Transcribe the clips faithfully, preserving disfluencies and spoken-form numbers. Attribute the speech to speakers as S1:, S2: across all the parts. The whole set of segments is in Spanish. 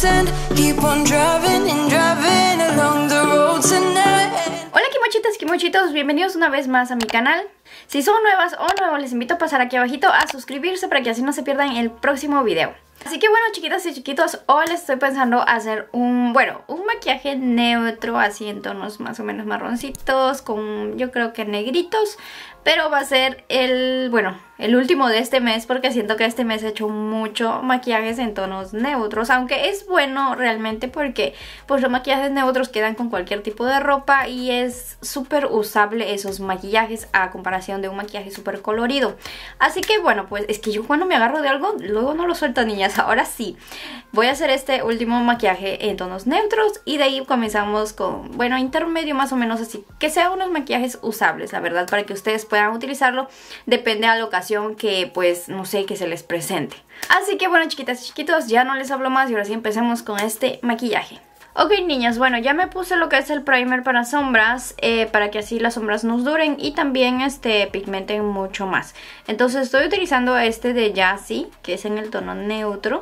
S1: pretend. Keep on driving and driving along the road tonight.
S2: Hola kimochitas, kimochitos, bienvenidos una vez más a mi canal. Si son nuevas o nuevos, les invito a pasar aquí abajito a suscribirse para que así no se pierdan el próximo video. Así que bueno, chiquitas y chiquitos, hoy les estoy pensando hacer un, bueno, un maquillaje neutro, así en tonos más o menos marroncitos, con yo creo que negritos. Pero va a ser el, bueno, el último de este mes, porque siento que este mes he hecho mucho maquillajes en tonos neutros. Aunque es bueno realmente porque pues los maquillajes neutros quedan con cualquier tipo de ropa y es súper usable esos maquillajes a comparación de un maquillaje súper colorido. Así que bueno, pues es que yo cuando me agarro de algo, luego no lo suelto, niñas. Ahora sí, voy a hacer este último maquillaje en tonos neutros y de ahí comenzamos con, bueno, intermedio más o menos así. Que sean unos maquillajes usables, la verdad, para que ustedes puedan utilizarlo, depende de la ocasión que pues no sé, que se les presente. Así que bueno, chiquitas y chiquitos, ya no les hablo más y ahora sí empecemos con este maquillaje. Ok, niñas, bueno, ya me puse lo que es el primer para sombras, eh, para que así las sombras nos duren y también este pigmenten mucho más. Entonces estoy utilizando este de Jassi, que es en el tono neutro,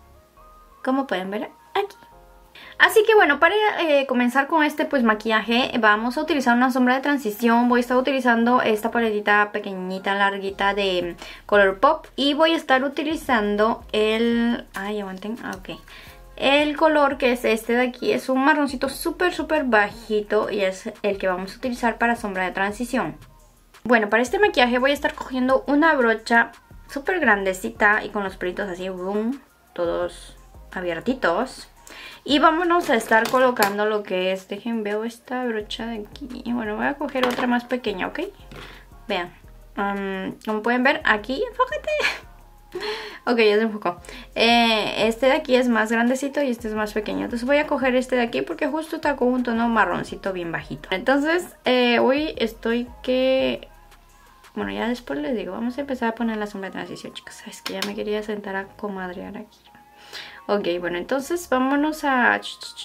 S2: como pueden ver aquí. Así que bueno, para eh, comenzar con este pues maquillaje vamos a utilizar una sombra de transición. Voy a estar utilizando esta paletita pequeñita, larguita de Colourpop. Y voy a estar utilizando el... Ay, aguanten, ah, ok. El color que es este de aquí es un marroncito súper súper bajito y es el que vamos a utilizar para sombra de transición. Bueno, para este maquillaje voy a estar cogiendo una brocha súper grandecita y con los pelitos así, boom, todos abiertitos. Y vámonos a estar colocando lo que es, dejen, veo esta brocha de aquí. Bueno, voy a coger otra más pequeña, ¿ok? Vean, um, como pueden ver, aquí, enfócate. Ok, ya se enfocó. Eh, este de aquí es más grandecito y este es más pequeño. Entonces voy a coger este de aquí porque justo está con un tono marroncito bien bajito. Entonces, eh, hoy estoy que... Bueno, ya después les digo, vamos a empezar a poner la sombra de transición, chicas. Es que ya me quería sentar a comadrear aquí. Ok, bueno, entonces vámonos a,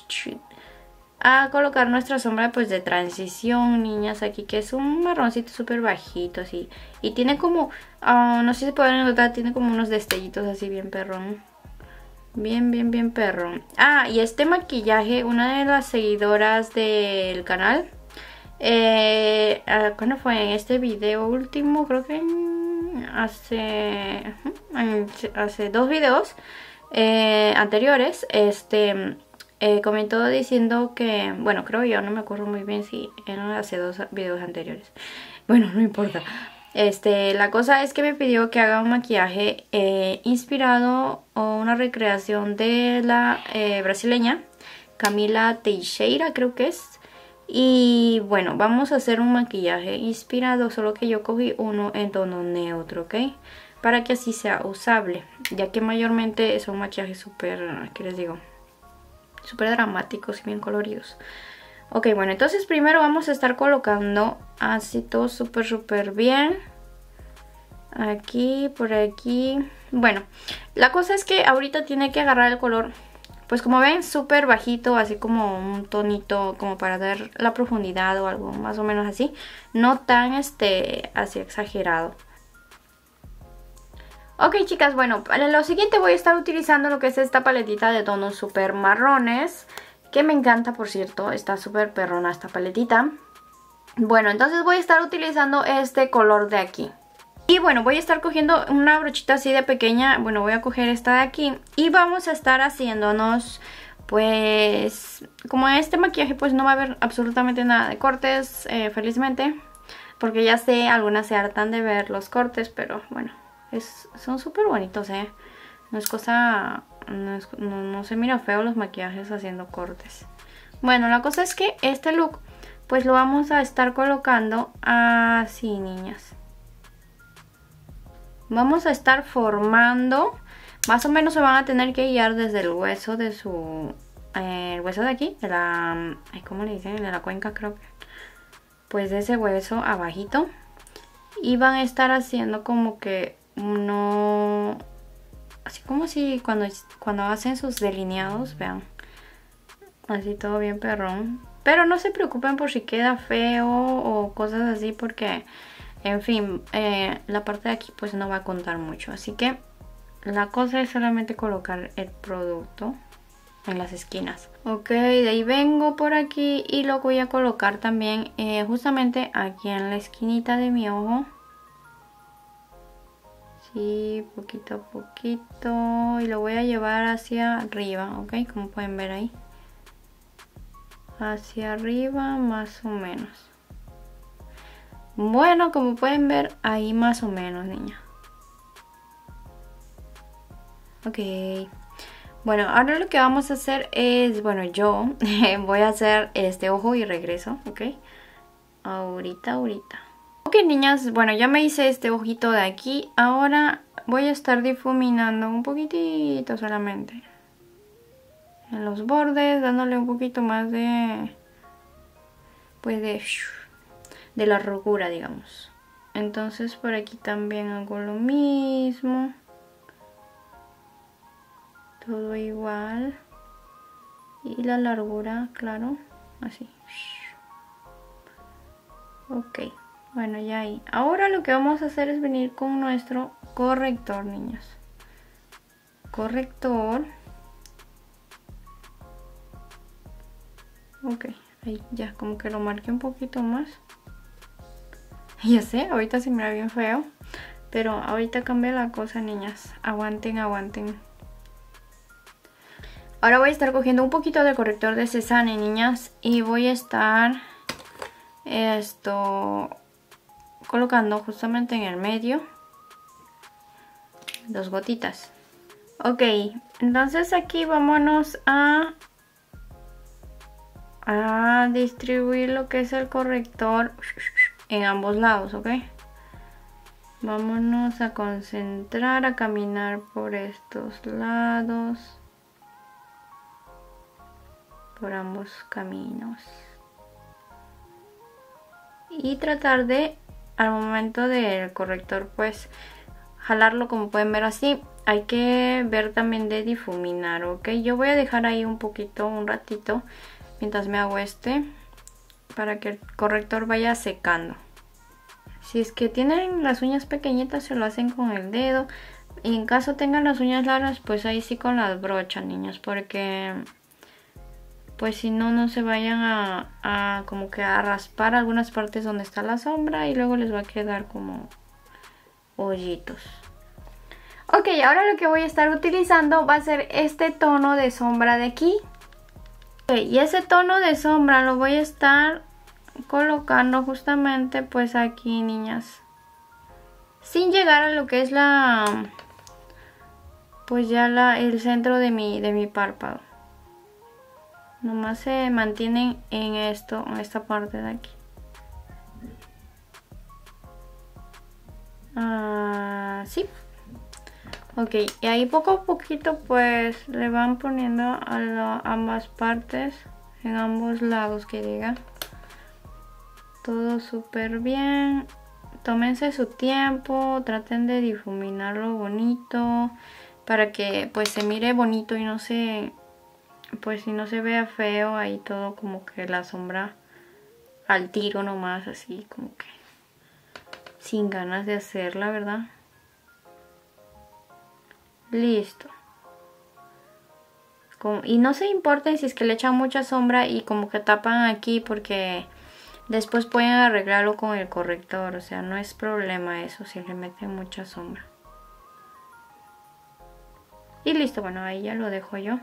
S2: a colocar nuestra sombra pues de transición, niñas, aquí, que es un marroncito súper bajito, así. Y tiene como, uh, no sé si se pueden notar, tiene como unos destellitos así bien perrón. Bien, bien, bien perrón. Ah, y este maquillaje, una de las seguidoras del canal, eh, ¿cuándo fue? En este video último, creo que hace, hace dos videos. Eh, anteriores, este eh, comentó diciendo que, bueno, creo yo, no me acuerdo muy bien si eran hace dos videos anteriores. Bueno, no importa. Este, la cosa es que me pidió que haga un maquillaje eh, inspirado o una recreación de la eh, brasileña Camila Teixeira, creo que es. Y bueno, vamos a hacer un maquillaje inspirado, solo que yo cogí uno en tono neutro, ¿ok? Para que así sea usable, ya que mayormente son maquillajes súper, ¿qué les digo? Súper dramáticos y bien coloridos. Ok, bueno, entonces primero vamos a estar colocando así todo súper súper bien. Aquí, por aquí. Bueno, la cosa es que ahorita tiene que agarrar el color, pues como ven, súper bajito, así como un tonito, como para dar la profundidad o algo más o menos así. No tan, este, así exagerado. Ok, chicas, bueno, para lo siguiente voy a estar utilizando lo que es esta paletita de tonos súper marrones, que me encanta, por cierto, está súper perrona esta paletita. Bueno, entonces voy a estar utilizando este color de aquí. Y bueno, voy a estar cogiendo una brochita así de pequeña, bueno, voy a coger esta de aquí. Y vamos a estar haciéndonos, pues, como en este maquillaje pues no va a haber absolutamente nada de cortes, eh, felizmente. Porque ya sé, algunas se hartan de ver los cortes, pero bueno. Es, son súper bonitos, eh. No es cosa... No, es, no, no se mira feo los maquillajes haciendo cortes. Bueno, la cosa es que este look pues lo vamos a estar colocando así, niñas. Vamos a estar formando. Más o menos se van a tener que guiar desde el hueso de su... Eh, el hueso de aquí, de la... Ay, ¿cómo le dicen? De la cuenca, creo que. Pues de ese hueso abajito. Y van a estar haciendo como que... uno, así como si cuando, cuando hacen sus delineados, vean, así todo bien perrón. Pero no se preocupen por si queda feo o cosas así, porque en fin, eh, la parte de aquí pues no va a contar mucho. Así que la cosa es solamente colocar el producto en las esquinas. Ok, de ahí vengo por aquí y lo voy a colocar también eh, justamente aquí en la esquinita de mi ojo. Sí, poquito a poquito, y lo voy a llevar hacia arriba, ok, como pueden ver ahí. Hacia arriba más o menos. Bueno, como pueden ver ahí más o menos, niña. Ok. Bueno, ahora lo que vamos a hacer es, bueno, yo voy a hacer este ojo y regreso, ok. Ahorita, ahorita. Ok, niñas, bueno, ya me hice este ojito de aquí. Ahora voy a estar difuminando un poquitito solamente en los bordes, dándole un poquito más de, pues de, de la largura, digamos. Entonces por aquí también hago lo mismo. Todo igual. Y la largura, claro, así. Ok, bueno, ya ahí. Ahora lo que vamos a hacer es venir con nuestro corrector, niñas. Corrector. Ok, ahí ya, como que lo marqué un poquito más. Ya sé, ahorita se mira bien feo, pero ahorita cambia la cosa, niñas. Aguanten, aguanten. Ahora voy a estar cogiendo un poquito de corrector de Cézanne, niñas, y voy a estar esto colocando justamente en el medio dos gotitas. Ok, entonces aquí vámonos a a distribuir lo que es el corrector en ambos lados, ok. Vámonos a concentrar, a caminar por estos lados, por ambos caminos, y tratar de, al momento del corrector, pues jalarlo, como pueden ver así. Hay que ver también de difuminar, ok. Yo voy a dejar ahí un poquito, un ratito, mientras me hago este, para que el corrector vaya secando. Si es que tienen las uñas pequeñitas, se lo hacen con el dedo. Y en caso tengan las uñas largas, pues ahí sí con las brochas, niños, porque pues si no, no se vayan a, a como que a raspar algunas partes donde está la sombra y luego les va a quedar como hoyitos. Ok, ahora lo que voy a estar utilizando va a ser este tono de sombra de aquí. Okay, y ese tono de sombra lo voy a estar colocando justamente pues aquí, niñas, sin llegar a lo que es la, pues ya la, el centro de mi, de mi párpado. Nomás se mantienen en esto, en esta parte de aquí. Así. Ok, y ahí poco a poquito pues le van poniendo a la, ambas partes, en ambos lados, que diga. Todo súper bien. Tómense su tiempo, traten de difuminarlo bonito para que pues se mire bonito y no se, pues si no se vea feo ahí todo, como que la sombra al tiro nomás, así como que sin ganas de hacerla, ¿verdad? Listo. Como, y no se importen si es que le echan mucha sombra y como que tapan aquí, porque después pueden arreglarlo con el corrector. O sea, no es problema eso si le meten mucha sombra. Y listo, bueno, ahí ya lo dejo yo.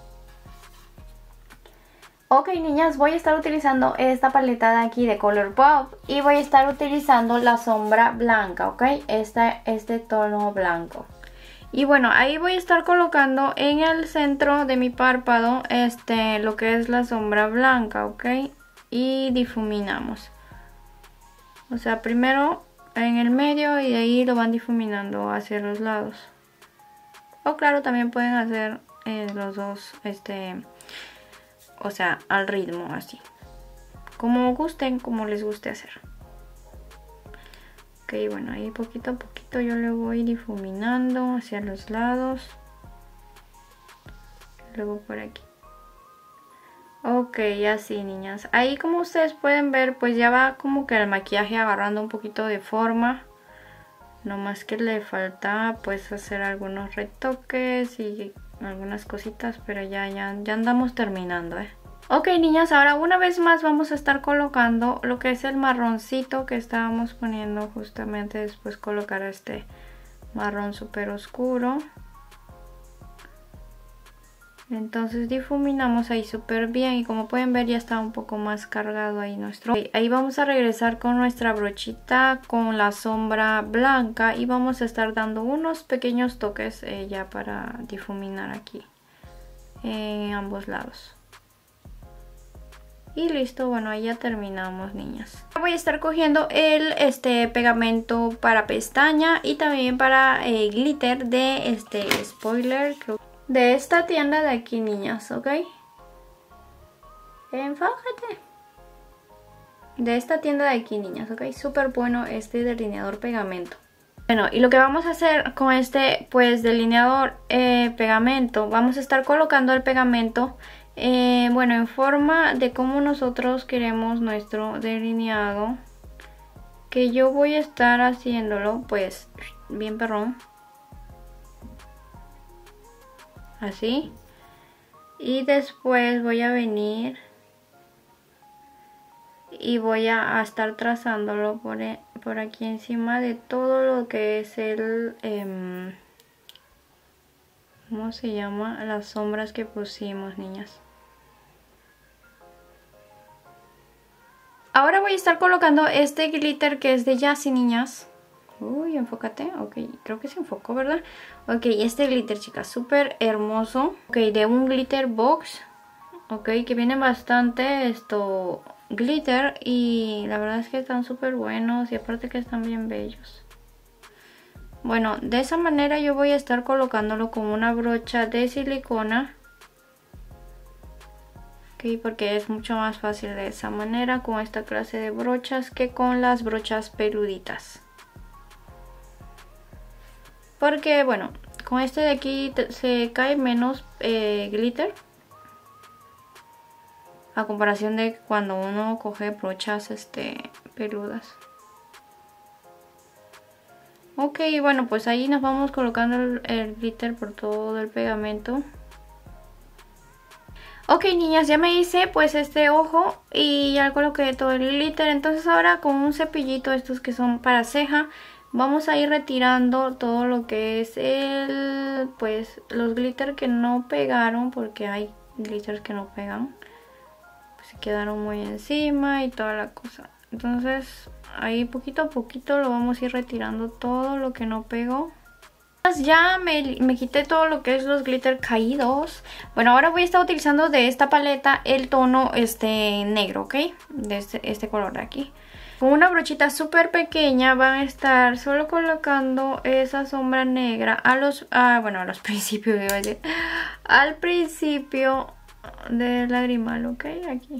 S2: Ok, niñas, voy a estar utilizando esta paleta de aquí de Colourpop y voy a estar utilizando la sombra blanca, ok, este, este tono blanco. Y bueno, ahí voy a estar colocando en el centro de mi párpado este, lo que es la sombra blanca, ok, y difuminamos. O sea, primero en el medio y de ahí lo van difuminando hacia los lados. O claro, también pueden hacer eh, los dos, este... o sea, al ritmo, así como gusten, como les guste hacer. Ok, bueno, ahí poquito a poquito yo le voy difuminando hacia los lados, luego por aquí. Ok, así, niñas. Ahí, como ustedes pueden ver, pues ya va como que el maquillaje agarrando un poquito de forma. No más que le falta pues hacer algunos retoques y algunas cositas, pero ya, ya, ya andamos terminando, ¿eh? Ok, niñas, ahora una vez más vamos a estar colocando lo que es el marroncito que estábamos poniendo justamente después colocar este marrón súper oscuro. Entonces difuminamos ahí súper bien y como pueden ver ya está un poco más cargado ahí nuestro. Okay, ahí vamos a regresar con nuestra brochita con la sombra blanca y vamos a estar dando unos pequeños toques eh, ya para difuminar aquí en ambos lados. Y listo, bueno, ahí ya terminamos, niñas. Voy a estar cogiendo el este pegamento para pestaña y también para eh, glitter de este spoiler, creo, de esta tienda de aquí, niñas, ¿ok? Enfócate. De esta tienda de aquí, niñas, ¿ok? Súper bueno este delineador pegamento. Bueno, y lo que vamos a hacer con este, pues, delineador eh, pegamento, vamos a estar colocando el pegamento Eh, bueno, en forma de cómo nosotros queremos nuestro delineado, que yo voy a estar haciéndolo pues bien perrón, así, y después voy a venir y voy a, a estar trazándolo por, por aquí encima de todo lo que es el eh, ¿cómo se llama? Las sombras que pusimos, niñas. Ahora voy a estar colocando este glitter que es de Yassi, niñas. Uy, enfócate. Ok, creo que se enfocó, ¿verdad? Ok, este glitter, chicas, súper hermoso. Ok, de un glitter box. Ok, que viene bastante esto glitter y la verdad es que están súper buenos y aparte que están bien bellos. Bueno, de esa manera yo voy a estar colocándolo con una brocha de silicona. Porque es mucho más fácil de esa manera con esta clase de brochas que con las brochas peluditas. Porque bueno, con este de aquí se cae menos eh, glitter a comparación de cuando uno coge brochas este, peludas. Ok, bueno, pues ahí nos vamos colocando el, el glitter por todo el pegamento. Ok, niñas, ya me hice pues este ojo y ya coloqué todo el glitter. Entonces ahora con un cepillito, estos que son para ceja, vamos a ir retirando todo lo que es el, pues los glitter que no pegaron, porque hay glitters que no pegan, pues se quedaron muy encima y toda la cosa. Entonces ahí poquito a poquito lo vamos a ir retirando todo lo que no pegó. Ya me, me quité todo lo que es los glitter caídos. Bueno, ahora voy a estar utilizando de esta paleta el tono este negro, ¿ok? De este, este color de aquí. Con una brochita súper pequeña van a estar solo colocando esa sombra negra a los, ah, bueno, a los principios, iba a decir, al principio del lagrimal, ¿ok? Aquí.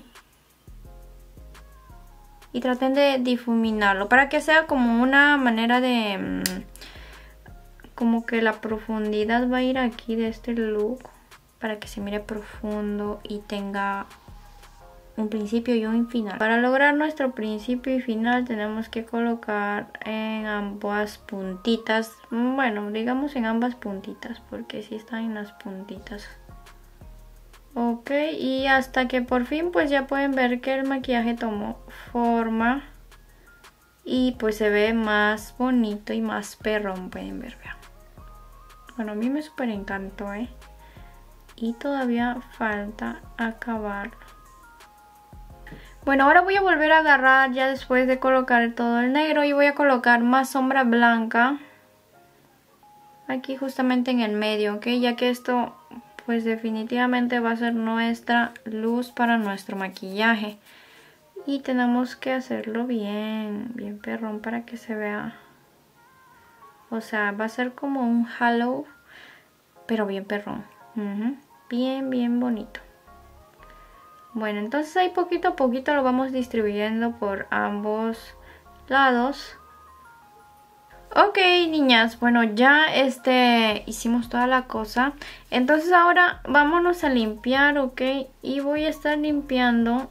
S2: Y traten de difuminarlo para que sea como una manera de... Mmm, como que la profundidad va a ir aquí de este look para que se mire profundo y tenga un principio y un final. Para lograr nuestro principio y final tenemos que colocar en ambas puntitas, bueno, digamos en ambas puntitas porque sí están en las puntitas. Ok, y hasta que por fin pues ya pueden ver que el maquillaje tomó forma y pues se ve más bonito y más perrón, pueden ver, vean. Bueno, a mí me súper encantó, ¿eh? Y todavía falta acabarlo. Bueno, ahora voy a volver a agarrar ya después de colocar todo el negro y voy a colocar más sombra blanca. Aquí justamente en el medio, ¿ok? Ya que esto pues definitivamente va a ser nuestra luz para nuestro maquillaje. Y tenemos que hacerlo bien, bien perrón para que se vea. O sea, va a ser como un halo, pero bien perrón. Uh-huh. Bien, bien bonito. Bueno, entonces ahí poquito a poquito lo vamos distribuyendo por ambos lados. Ok, niñas, bueno, ya este hicimos toda la cosa. Entonces ahora vámonos a limpiar, ok. Y voy a estar limpiando.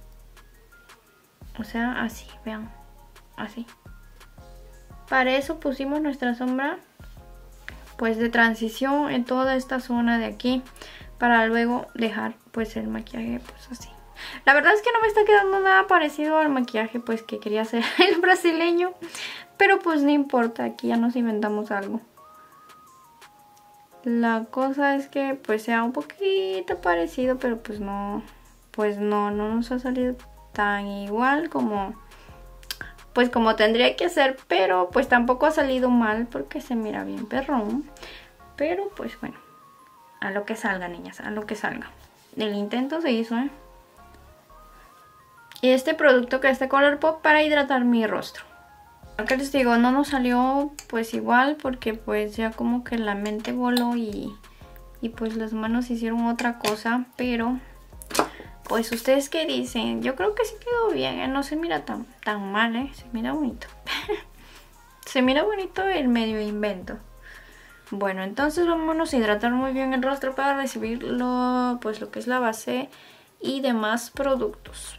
S2: O sea, así, vean. Así. Para eso pusimos nuestra sombra pues de transición en toda esta zona de aquí, para luego dejar pues el maquillaje pues así. La verdad es que no me está quedando nada parecido al maquillaje pues que quería hacer el brasileño, pero pues no importa, aquí ya nos inventamos algo. La cosa es que pues sea un poquito parecido, pero pues no, pues no, no nos ha salido tan igual como, pues como tendría que ser, pero pues tampoco ha salido mal porque se mira bien perrón. Pero pues bueno, a lo que salga, niñas, a lo que salga. El intento se hizo, ¿eh? Y este producto que es de Colourpop para hidratar mi rostro. Aunque les digo, no nos salió pues igual porque pues ya como que la mente voló y, y pues las manos hicieron otra cosa. Pero pues ustedes qué dicen, yo creo que sí quedó bien, ¿eh? No se mira tan, tan mal, ¿eh? Se mira bonito. Se mira bonito el medio invento. Bueno, entonces vámonos a hidratar muy bien el rostro para recibir lo, pues lo que es la base y demás productos.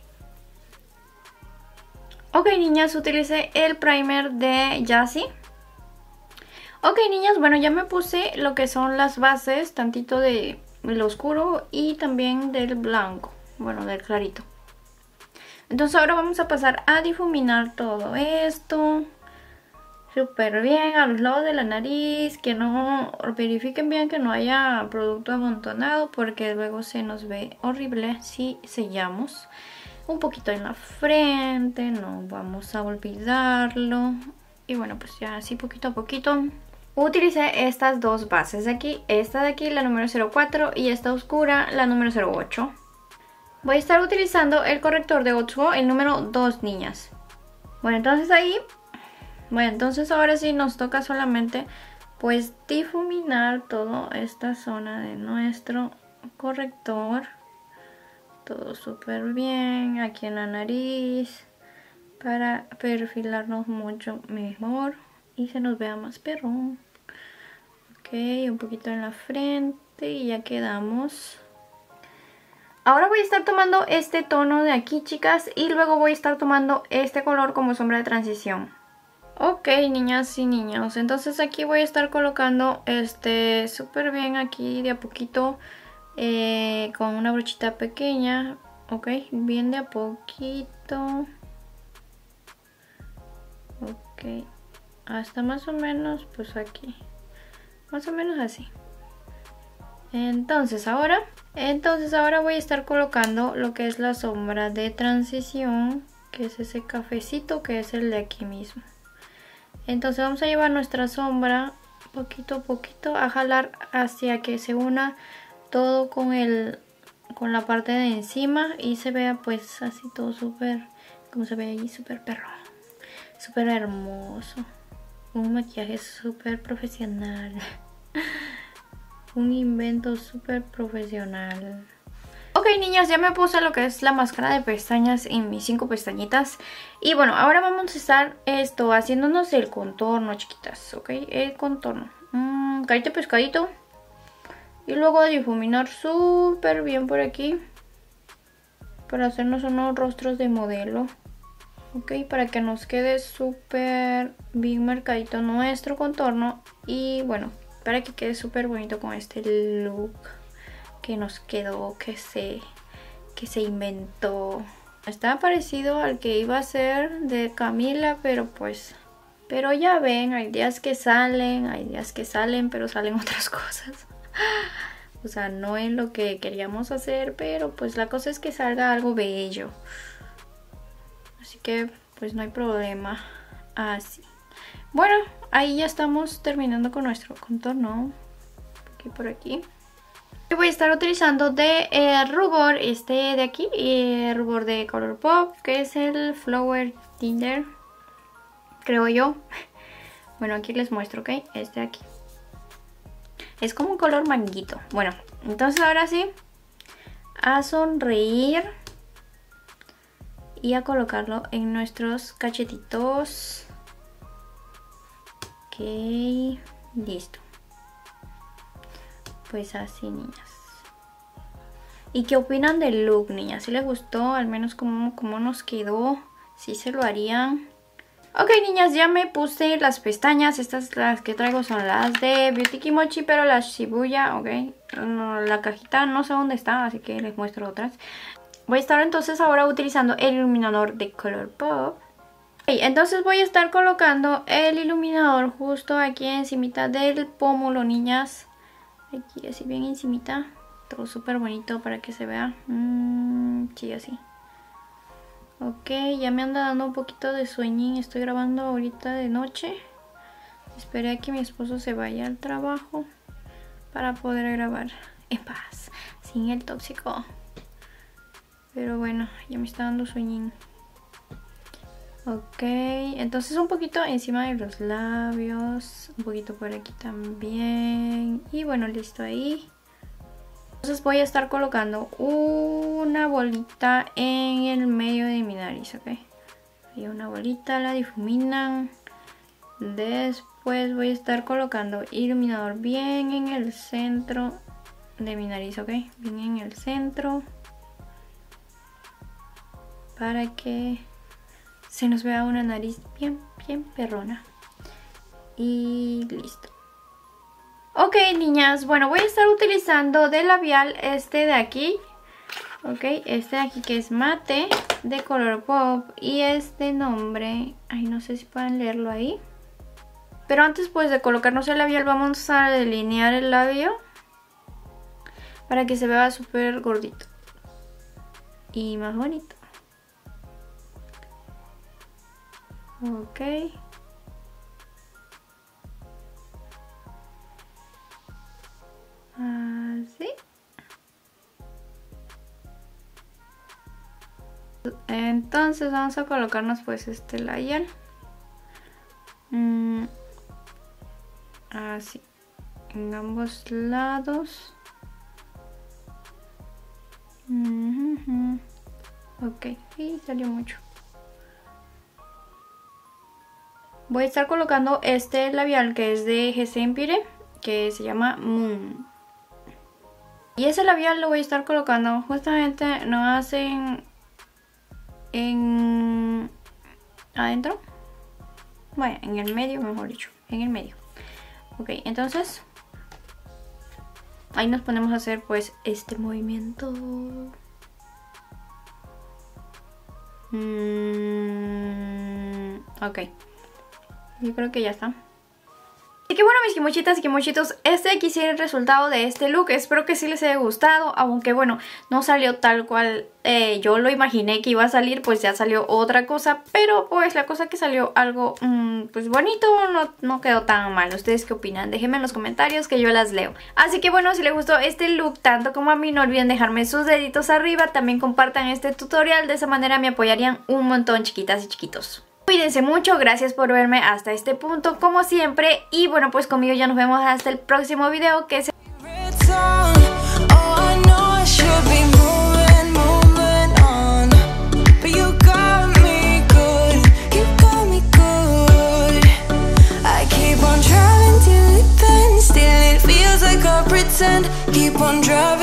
S2: Ok, niñas, utilicé el primer de Jassi. Ok, niñas, bueno, ya me puse lo que son las bases, tantito de lo oscuro y también del blanco, bueno, del clarito. Entonces ahora vamos a pasar a difuminar todo esto súper bien a los lados de la nariz, que no verifiquen bien que no haya producto amontonado porque luego se nos ve horrible si sellamos. Un poquito en la frente, no vamos a olvidarlo. Y bueno, pues ya así poquito a poquito. Utilicé estas dos bases de aquí, esta de aquí, la número cero cuatro, y esta oscura, la número cero ocho. Voy a estar utilizando el corrector de Otsuo, el número dos, niñas. Bueno, entonces ahí, bueno, entonces ahora sí nos toca solamente pues difuminar toda esta zona de nuestro corrector. Todo súper bien aquí en la nariz para perfilarnos mucho mejor y se nos vea más perrón. Ok, un poquito en la frente y ya quedamos. Ahora voy a estar tomando este tono de aquí, chicas, y luego voy a estar tomando este color como sombra de transición. Ok, niñas y niños, entonces aquí voy a estar colocando este súper bien aquí de a poquito. Eh, con una brochita pequeña, ok, bien de a poquito, ok, hasta más o menos pues aquí, más o menos así. Entonces ahora, entonces ahora voy a estar colocando lo que es la sombra de transición, que es ese cafecito que es el de aquí mismo. Entonces vamos a llevar nuestra sombra poquito a poquito a jalar hacia que se una todo con el con la parte de encima y se vea pues así todo súper, como se ve ahí, súper perro, súper hermoso, un maquillaje súper profesional, un invento súper profesional. Ok, niñas, ya me puse lo que es la máscara de pestañas en mis cinco pestañitas. Y bueno, ahora vamos a estar esto haciéndonos el contorno, chiquitas, ok, el contorno, mm, carita pescadito. Y luego a difuminar súper bien por aquí para hacernos unos rostros de modelo. Ok, para que nos quede súper bien marcadito nuestro contorno. Y bueno, para que quede súper bonito con este look que nos quedó, que se, que se inventó. Está parecido al que iba a ser de Camila, pero pues... Pero ya ven, hay días que salen, hay días que salen, pero salen otras cosas. O sea, no es lo que queríamos hacer, pero pues la cosa es que salga algo bello. Así que pues no hay problema. Así. Bueno, ahí ya estamos terminando con nuestro contorno. Aquí por aquí. Y voy a estar utilizando de eh, rubor este de aquí. Y el rubor de Colourpop, que es el Flower Tinder, creo yo. Bueno, aquí les muestro, ¿ok? Este de aquí. Es como un color manguito. Bueno, entonces ahora sí, a sonreír y a colocarlo en nuestros cachetitos. Ok, listo. Pues así, niñas. ¿Y qué opinan del look, niñas? ¿Si les gustó? Al menos cómo, cómo nos quedó. ¿Si se lo harían? Ok, niñas, ya me puse las pestañas. Estas las que traigo son las de Beauty Kimochi, pero las Shibuya, ok. No, la cajita no sé dónde está, así que les muestro otras. Voy a estar entonces ahora utilizando el iluminador de Colourpop. Okay, entonces voy a estar colocando el iluminador justo aquí encimita del pómulo, niñas. Aquí así bien encimita. Todo súper bonito para que se vea. Mm, sí, así. Ok, ya me anda dando un poquito de sueñín. Estoy grabando ahorita de noche. Esperé a que mi esposo se vaya al trabajo para poder grabar en paz, sin el tóxico. Pero bueno, ya me está dando sueñín. Ok, entonces un poquito encima de los labios. Un poquito por aquí también. Y bueno, listo ahí. Entonces voy a estar colocando una bolita en el medio de mi nariz, ¿ok? Hay una bolita, la difuminan. Después voy a estar colocando iluminador bien en el centro de mi nariz, ¿ok? Bien en el centro. Para que se nos vea una nariz bien, bien perrona. Y listo. Ok, niñas, bueno, voy a estar utilizando de labial este de aquí. Ok, este de aquí que es mate, de Colourpop. Y este nombre, ay, no sé si pueden leerlo ahí. Pero antes pues de colocarnos el labial vamos a delinear el labio para que se vea súper gordito y más bonito. Ok. Así. Entonces vamos a colocarnos pues este labial. Mm, así. En ambos lados. Mm-hmm. Ok. Y salió mucho. Voy a estar colocando este labial que es de G C Empire, que se llama Moon. Y ese labial lo voy a estar colocando justamente, no hacen en adentro, bueno, en el medio, mejor dicho, en el medio. Ok, entonces ahí nos ponemos a hacer pues este movimiento. Mm, ok, yo creo que ya está. Así que bueno, mis kimochitas y kimochitos, este aquí sí es el resultado de este look. Espero que sí les haya gustado, aunque bueno, no salió tal cual eh, yo lo imaginé que iba a salir, pues ya salió otra cosa. Pero pues la cosa que salió algo mmm, pues bonito, no, no quedó tan mal. ¿Ustedes qué opinan? Déjenme en los comentarios que yo las leo. Así que bueno, si les gustó este look tanto como a mí, no olviden dejarme sus deditos arriba. También compartan este tutorial, de esa manera me apoyarían un montón, chiquitas y chiquitos. Cuídense mucho, gracias por verme hasta este punto como siempre. Y bueno, pues conmigo ya nos vemos hasta el próximo video, que se... Keep on driving